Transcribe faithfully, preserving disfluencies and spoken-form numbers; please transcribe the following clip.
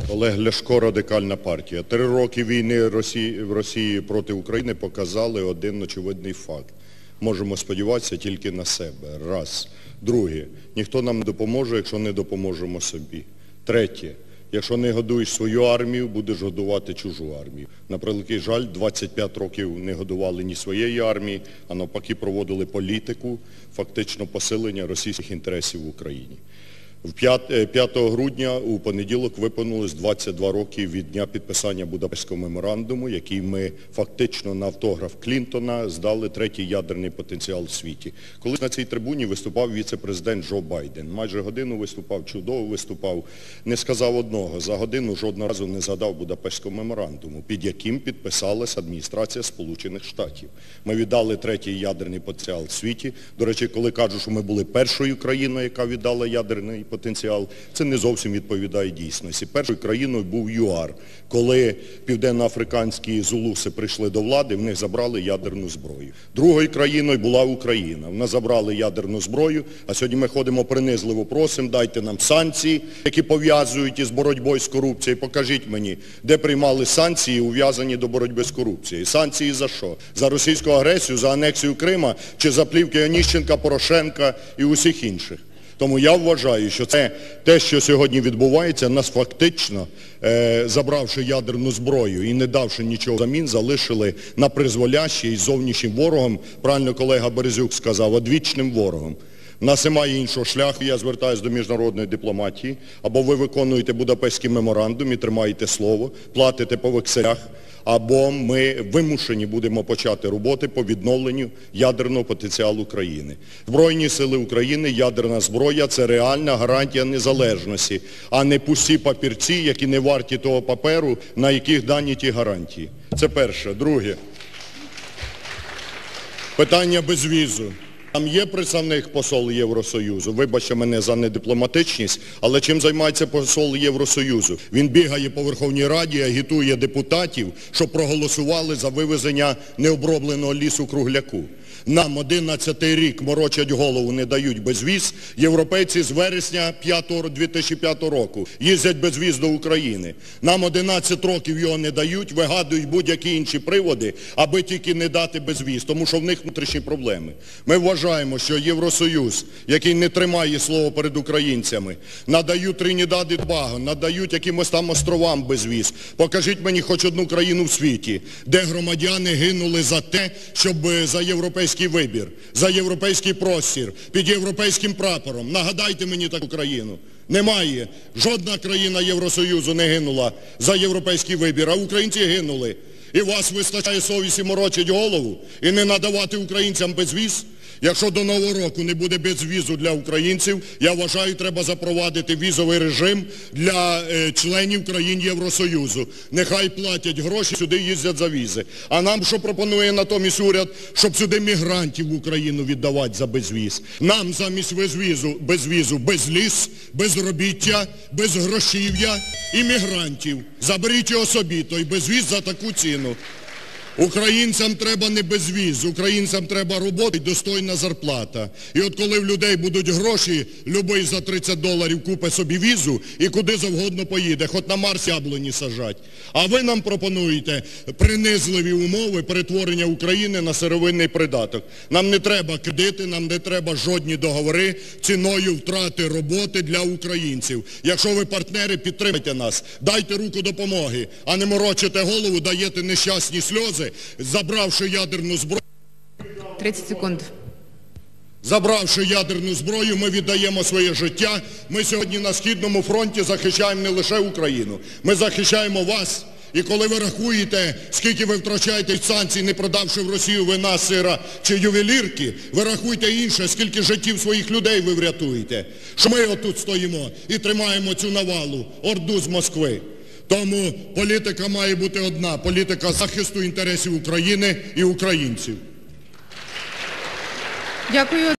Олег Ляшко, Радикальна партія. Три роки війни Росії, в Росії проти України показали один очевидний факт. Можемо сподіватися тільки на себе. Раз. Друге. Ніхто нам не допоможе, якщо не допоможемо собі. Третє. Якщо не годуєш свою армію, будеш годувати чужу армію. На превеликий жаль, двадцять п'ять років не годували ні своєї армії, а навпаки проводили політику, фактично посилення російських інтересів в Україні. п'ятого грудня у понеділок виповнилось двадцять два роки від дня підписання Будапештського меморандуму, який ми фактично на автограф Клінтона здали третій ядерний потенціал у світі. Колись на цій трибуні виступав віце-президент Джо Байден. Майже годину виступав, чудово виступав. Не сказав одного. За годину жодного разу не згадав Будапештського меморандуму, під яким підписалась адміністрація Сполучених Штатів. Ми віддали третій ядерний потенціал у світі. До речі, коли кажуть, що ми були першою країною, яка віддала ядерний потенціал, потенціал, це не зовсім відповідає дійсності. Першою країною був ЮАР. Коли південноафриканські зулуси прийшли до влади, в них забрали ядерну зброю. Другою країною була Україна. В нас забрали ядерну зброю, а сьогодні ми ходимо принизливо просимо, дайте нам санкції, які пов'язують із боротьбою з корупцією. Покажіть мені, де приймали санкції, ув'язані до боротьби з корупцією. Санкції за що? За російську агресію, за анексію Крима чи за плівки Оніщенка, Порошенка і усіх інших? Тому я вважаю, що це те, що сьогодні відбувається, нас фактично, е, забравши ядерну зброю і не давши нічого взамін, залишили на призволяще із зовнішнім ворогом, правильно колега Березюк сказав, одвічним ворогом. У нас немає іншого шляху, я звертаюся до міжнародної дипломатії, або ви виконуєте Будапештський меморандум і тримаєте слово, платите по векселях, або ми вимушені будемо почати роботи по відновленню ядерного потенціалу країни. Збройні сили України, ядерна зброя – це реальна гарантія незалежності, а не пусті папірці, які не варті того паперу, на яких дані ті гарантії. Це перше. Друге. Питання безвізу. Там є представник посол Євросоюзу, вибачте мене за недипломатичність, але чим займається посол Євросоюзу? Він бігає по Верховній Раді, агітує депутатів, щоб проголосували за вивезення необробленого лісу-кругляку. Нам одинадцятий рік морочать голову, не дають безвіз. Європейці з вересня дві тисячі п'ятого року їздять безвіз до України. Нам одинадцять років його не дають, вигадують будь-які інші приводи, аби тільки не дати безвіз, тому що в них внутрішні проблеми. Ми вважаємо, що Євросоюз, який не тримає слово перед українцями, надають Тринідад і Тобаго, надають якимось там островам безвіз. Покажіть мені хоч одну країну в світі, де громадяни гинули за те, щоб за європейський вибір, за європейський простір, під європейським прапором. Нагадайте мені таку країну. Немає. Жодна країна Євросоюзу не гинула за європейський вибір, а українці гинули. І вас вистачає совісті морочить голову і не надавати українцям безвіз? Якщо до Нового року не буде безвізу для українців, я вважаю, треба запровадити візовий режим для е, членів країн Євросоюзу. Нехай платять гроші, сюди їздять за візи. А нам що пропонує натомість уряд? Щоб сюди мігрантів в Україну віддавати за безвіз. Нам замість безвізу, безвізу безліс, безробіття, безгрошів'я і мігрантів. Заберіть його собі, той безвіз за таку ціну. Українцям треба не безвіз, українцям треба робота і достойна зарплата. І от коли в людей будуть гроші, любий за тридцять доларів купить собі візу і куди завгодно поїде, хоч на Марс яблуні сажать. А ви нам пропонуєте принизливі умови перетворення України на сировинний придаток. Нам не треба кредити, нам не треба жодні договори ціною втрати роботи для українців. Якщо ви партнери, підтримайте нас, дайте руку допомоги, а не морочите голову, даєте нещасні сльози, забравши ядерну зброю. тридцять секунд. Забравши ядерну зброю, ми віддаємо своє життя. Ми сьогодні на Східному фронті захищаємо не лише Україну. Ми захищаємо вас. І коли ви рахуєте, скільки ви втрачаєте від санкцій, не продавши в Росію вина, сира чи ювелірки, ви рахуйте інше, скільки життів своїх людей ви врятуєте. Що ми отут стоїмо і тримаємо цю навалу, орду з Москви. Тому політика має бути одна – політика захисту інтересів України і українців. Дякую.